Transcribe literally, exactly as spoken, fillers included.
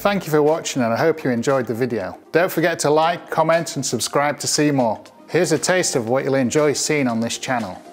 Thank you for watching and I hope you enjoyed the video. Don't forget to like, comment and subscribe to see more. Here's a taste of what you'll enjoy seeing on this channel.